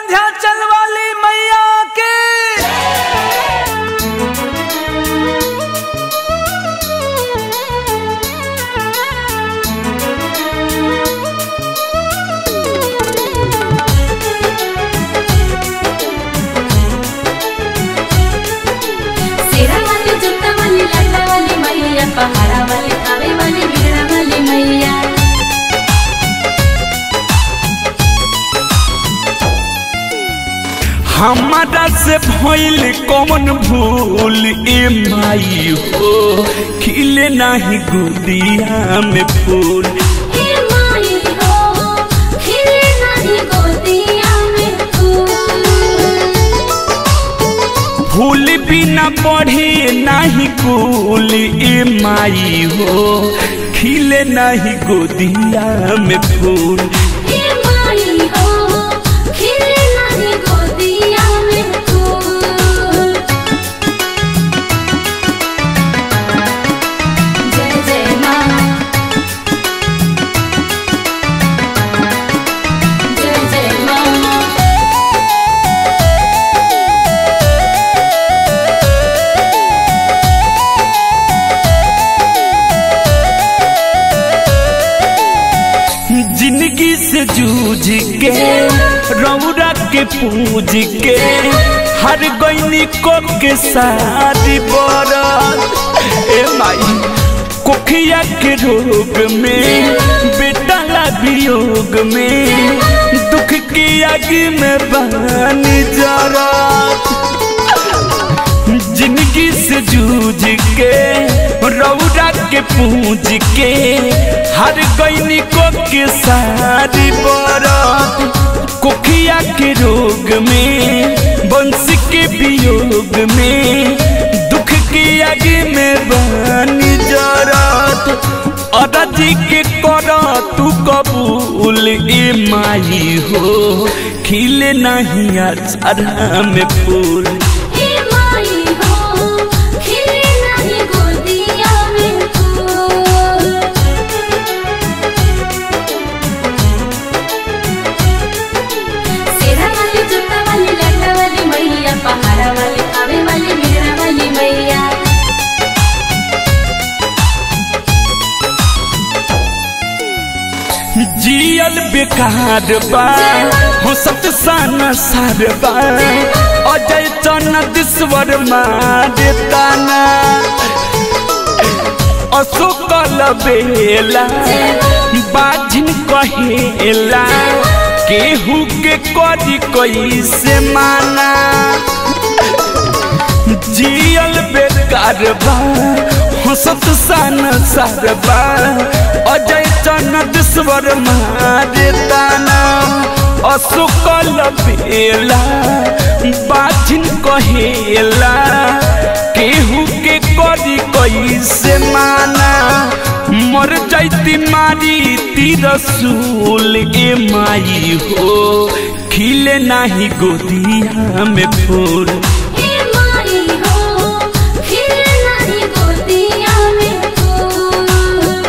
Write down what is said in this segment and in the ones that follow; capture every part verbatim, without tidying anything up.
विंध्याचल वाली मैया के। सेरा वाली जुत्ता वाली लड्डा वाली मैया, पहाड़ा वाली खावे वाली बीड़ा वाली मैया। हमारा से भइल कौन भूल ए माई हो, खिले नाही गोदिया में फूल। ए माई हो, खिले नाही गोदिया में फूल। फूल बिना बढ़े नाही कुल ए माई हो, खिले नाही गोदिया में फूल। ए माई हो, खिले नाही गोदिया में फूल। जय जय माँ, जय जय माँ। जिंदगी से जूझ के रौरा के पूज के हर गईनी को के सारी बरत ए माई। कोखिया के रोग में बेटा ला वियोग में, दुख की आग में बनी जरत। जिंदगी से जूझ के रौरा के पूज के हर गईनी को के सारी बरत। कोखिया के रोग में बंश के वियोग में, दुख की आग में बनी जरत। अदाजी के कर तू कबूल ए माई हो, खिले नहीं अचारा में फूल। पहाड़ा वाली खावे वाली बीड़ा वाली मैया। जियल बेकार बा हो सत सान सार बा, अजय चनदेश्वर मारे ताना। अशोकल बेला बाजिन कहेला, केहू के करी कैसे माना। जियल बेकार बा हसत सान सार बा, अजय चनदेश्वर मारे ताना। अशोकल बेला बाजिन कहेला, केहू के करी कैसे माना। मर जाती मारी तिरसूल ए माई हो, खिले नाही गोदिया में फूल। ए माई हो, खिले नाही गोदिया में फूल।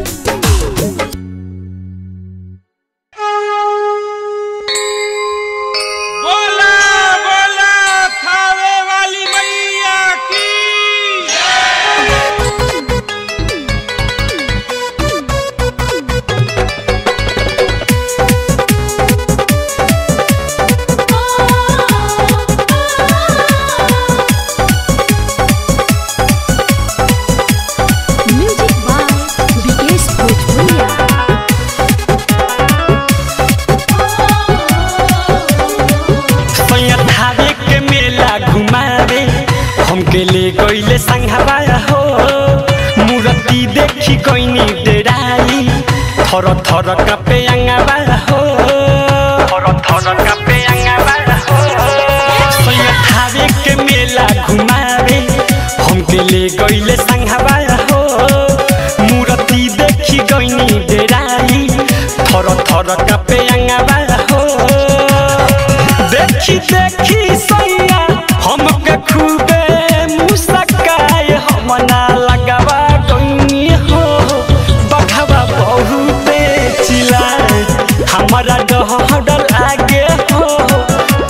बोला बोला थावे वाली मैया की। म्यूजिक बाय विकेश भोजपुरिया। थावे के मेला घुमावे हमके ले गईले संघवा हो। मूर्ति देखी गईनी डेराई, थर थर कापे अंगवा हो। थर थर कापे अंगवा हो। थावे के मेला घुमावे हमके ले गईले संघवा हो। मूर्ति देखी गईनी डेराई, थर थर कापे अंगवा हो। देखी देखी सैया हमके खूबे मुस्काए, हम ना लगवा गईनी हो। बघवा बहुते चिल्लाए, हमारा डहडल आगे हो।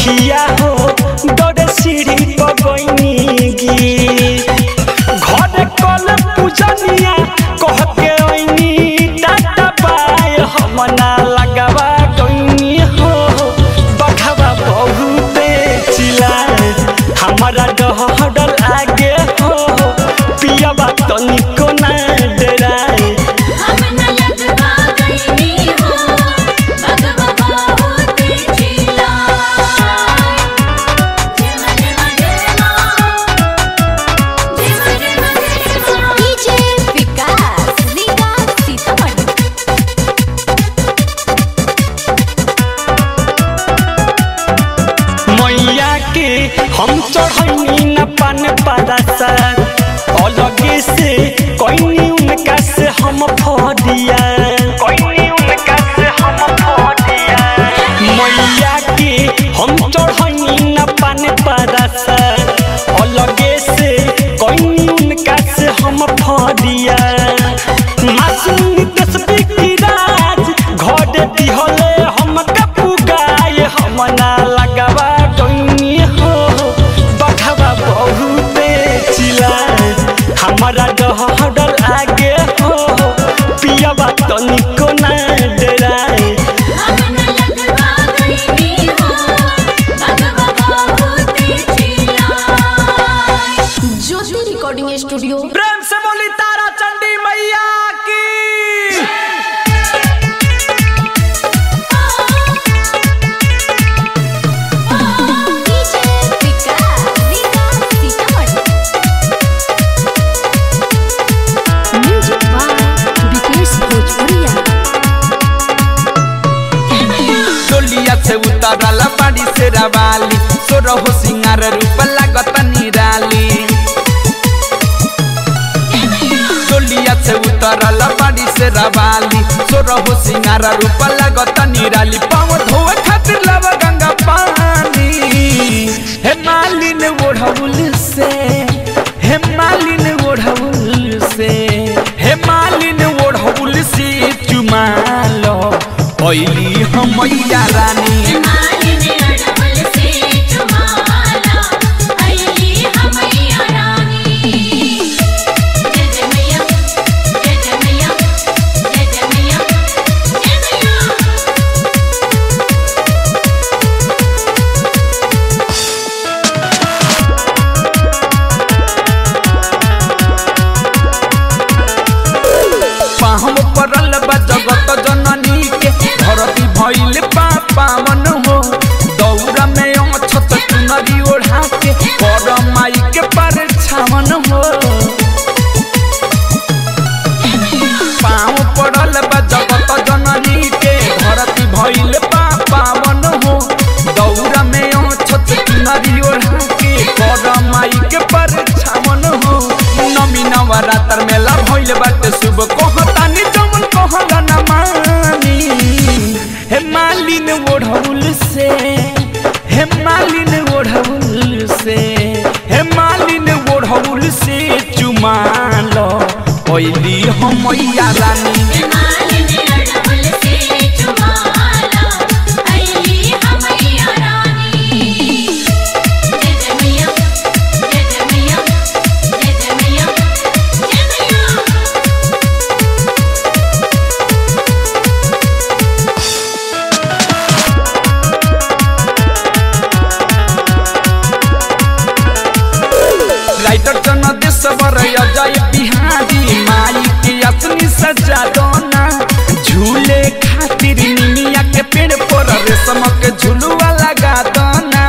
पिया हो डरे सीढ़ी पगैनी गी घर कल पूजनिया कह के ओइनी टाटा बाय हम ना लगवा गइनी हो बघवा बहुते चिल्लाए हमारा डहडल आगे हो पिया बा तनिको ना डराए हम न लगवा गइनी हो बघवा बहुते चिल्लाए जेमा जेमा जेमा जेमा जेमा जेमा डीजे विकास लीगा सीतामढ़ी। मैया के हम चढ़नी न पान पारसा अलगे से कोई उनका से हम फदिया कोई उनका से हम फदिया मैया के हम चढ़नी न पान पारसा अलगे से कोई उनका से हम फदिया मासूम तस्बीह की राज घोड़े दिहले हम कपू गाय हम ना लगवा गइनी हो बघवा बहुते चिल्लाए हमारा डहडल आगे हो पियाबा तनिको ना डराए हम न लगवा गइनी हो बघवा बहुते चिल्लाए ज्योति रिकॉर्डिंग स्टूडियो प्रेम से बोली तारा चंडी मैया की। डीजे विकास लीगा सीतामढ़ी। म्यूजिक बाय विकेश भोजपुरिया। डोलिया से उतरल बाड़ी से रवाली सोरहो सिंगार रूप लागत निराली डोलिया से उतरल बाड़ी से रवाली सोरहो सिंगार रूप लागत निराली पाँव धोए खातिर लव गंगा पानी हे मालिन ओढ़ौल से हे मालिन ओढ़ौल से हे मालिन ओढ़ौल से चुमालो ओइली हम मैया रानी मालिन अड़हुल से चुमाला अइली हमैया रानी जय जय मैया जय जय मैया जय जय मैया जय मैया पाहम परल बा जगत जननी के धरती भइल पावन हो दौरा में अछत चुनरी ओढ़ा के कर माई के पर छावन हो पाँव पड़ल बा जगत जननी के धरती भइल पावन हो दौरा में अछत चुनरी ओढ़ा के कर माई के पर छावन हो नमी नवरात्र मेला भइल बाटे शुभ कहतानी जमन कहला न मानी हे मालिन ओढ़ौल से हे मालिन ओढ़ौल से हे मालिन ओढ़ौल से चुमालो ओइली हम मैया रानी मालिन अड़हुल से चुमाला अइली हमैया रानी जय जय मैया जय जय मैया जय जय मैया जय मैया राइटर चन देशवर अजय बिहारी माई के अपनी सजा दोना झूले खातिर निमिया के पेड़ पर रेशम के झुलुआ लगा दोना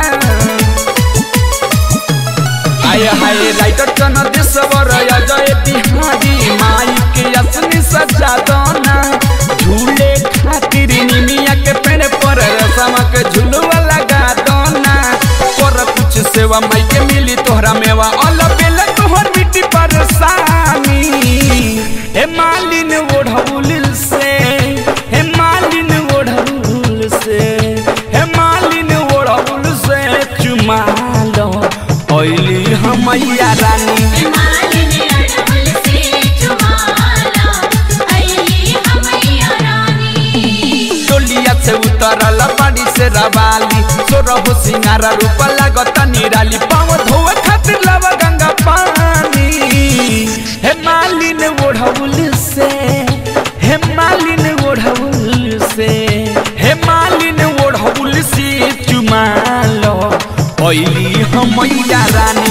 आय हाय राइटर चन देशवर अजय बिहारी माई के अपनी सजा दोना झूले खातिर निमिया के पेड़ पर रेशम के झुलुआ लगा दोना पर कुछ सेवा माई के मिली तोहरा मेवा अलबेल तोहर मिट्टी परेशानी हे मालिन ओढ़ौल से हे मालिन ओढ़ौल से हे मालिन ओढ़ौल से चुमालो ओइली हम मैया रानी मालिन अड़हुल से चुमाला अइली हमैया रानी डोलिया से उतरल बाड़ी से रवाली सोर हो सिंगारा रूप लागता निराली पाँव धोए खातिर लावा गंगा पानी हे मालिन ओढ़ौल से हे मालिन ओढ़ौल से हे मालिन ओढ़ौल से चुमा लो ओइली हमैया रानी